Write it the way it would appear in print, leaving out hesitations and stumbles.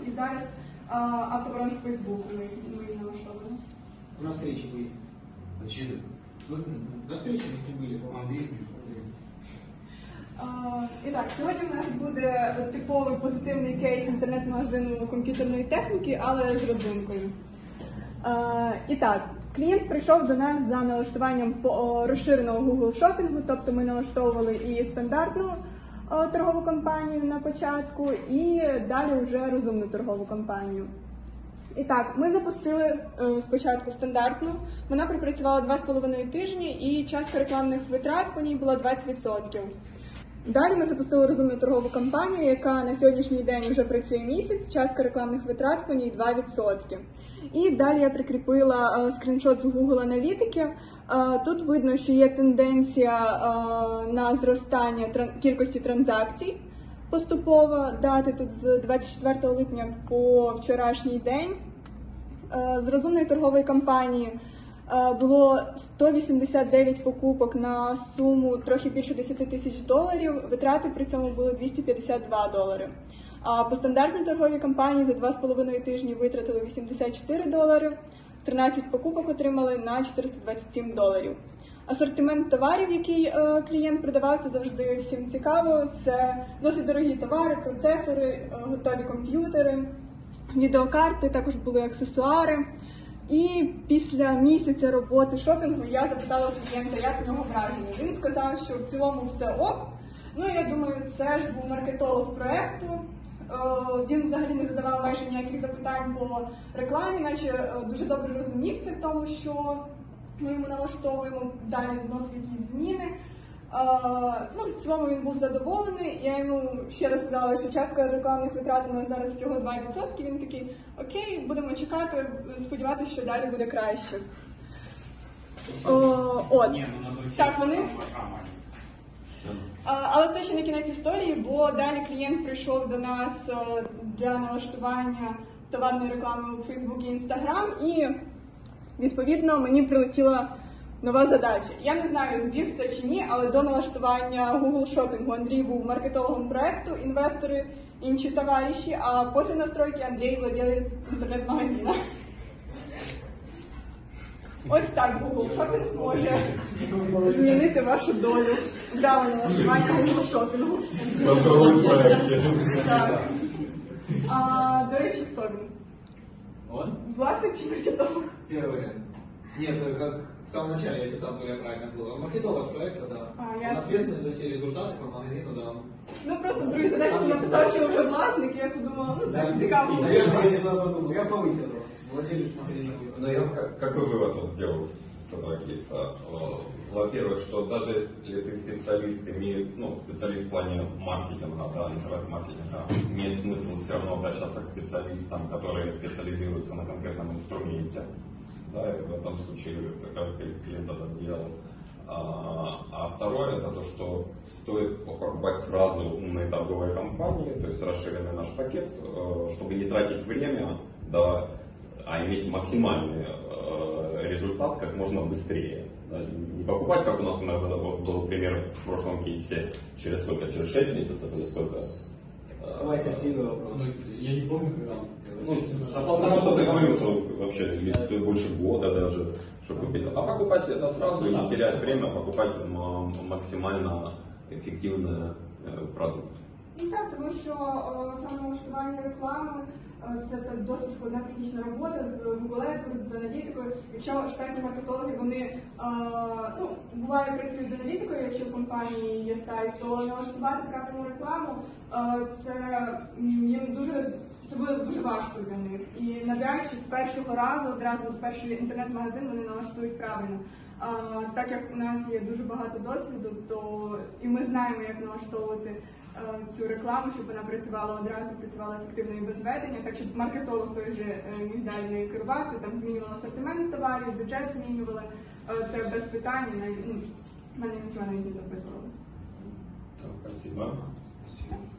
і зараз автоборонг Фейсбуку ми налаштовуємо. На встрече выяснили. Значит, На встрече мы были по Андрію. І так, сьогодні в нас буде типовий позитивний кейс інтернет-магазину комп'ютерної техніки, але з родзинкою. І так, клієнт прийшов до нас за налаштуванням розширеного Google шопінгу, тобто ми налаштовували і стандартну торгову кампанію на початку, і далі вже розумну торгову кампанію. І так, ми запустили спочатку стандартну, вона пропрацювала 2,5 тижні і частка рекламних витрат по ній була 20%. Далі ми запустили розумну торгову кампанію, яка на сьогоднішній день вже працює місяць, частка рекламних витрат по ній 2%. І далі я прикріпила скріншот з Google аналітики. Тут видно, що є тенденція на зростання кількості транзакцій поступово. Дати тут з 24 липня по вчорашній день. З розумної торгової кампанії було 189 покупок на суму трохи більше $10 тисяч, витрати при цьому були $252. А по стандартній торговій кампанії за 2,5 тижні витратили $84, 13 покупок отримали на $427. Асортимент товарів, який клієнт продавав, це завжди всім цікаво. Це досить дорогі товари, процесори, готові комп'ютери, відеокарти, також були аксесуари. І після місяця роботи шопінгу я запитала клієнта, як у нього враження. Він сказав, що в цілому все ок. Ну, я думаю, це ж був маркетолог проєкту. Він взагалі не задавав майже ніяких запитань по рекламі, наче дуже добре розумівся в тому, що ми йому налаштовуємо, далі вносив якісь зміни. В цілому він був задоволений. Я йому ще раз сказала, що частка рекламних витрат у нас зараз всього 2%. Він такий, окей, будемо чекати, сподіватися, що далі буде краще. Так, вони... Але це ще не кінець історії, бо далі клієнт прийшов до нас для налаштування товарної реклами у Facebook і Instagram, і відповідно мені прилетіла нова задача. Я не знаю, збіг це чи ні, але до налаштування Google шопінгу Андрій був маркетологом проекту, інвестори, інші товариші, а після настройки Андрій владелець інтернет-магазину. Ось так Google шопінг може змінити вашу долю. Вдале налаштування Google шопінгу. Так. До речі, хто він? Он? Власник чи маркетолог? Первый вариант. Нет, как в самом начале я писал, более правильно было. Маркетолог проекта, да. Он ответственный за все результаты по магазину, да. Ну просто другий задачі написав, що вже власник, і я подумала, ну так, цікаво. Я повысил владелец магазина. Но я какой вывод вот сделал с этого кейса? Во-первых, что даже если ты специалист, специалист в плане маркетинга, да, интернет-маркетинга, имеет смысл все равно обращаться к специалистам, которые специализируются на конкретном инструменте. Да, и в этом случае как раз клиент это сделал. А второе, это то, что стоит покупать сразу умные торговые компании, то есть расширенный наш пакет, чтобы не тратить время, да, а иметь максимальный результат как можно быстрее. Да, не покупать, как у нас иногда был пример в прошлом кейсе, через сколько? Через 6 месяцев или сколько? Давай ассертивный вопрос. Я не помню, когда он. Что ты говорил, что вообще больше года даже, чтобы купить. А покупать это сразу и не терять время, покупать максимально эффективный продукт. І так, тому що саме налаштування реклами це досить складна технічна робота з Google AdWords, з аналітикою. Якщо штатні маркетологи, вони буває працюють з аналітикою, якщо в компанії є сайт, то налаштувати правильну рекламу це буде дуже важко для них. І навряд чи з першого разу, одразу перший інтернет-магазин вони налаштують правильно. Так як у нас є дуже багато досвіду, то і ми знаємо, як налаштовувати цю рекламу, щоб вона працювала одразу, працювала ефективно і без ведення, так щоб маркетолог той же міг далі нею керувати, там змінювали асортимент товарів, бюджет змінювали, це без питань, мене нічого навіть не запитували. Спасибо.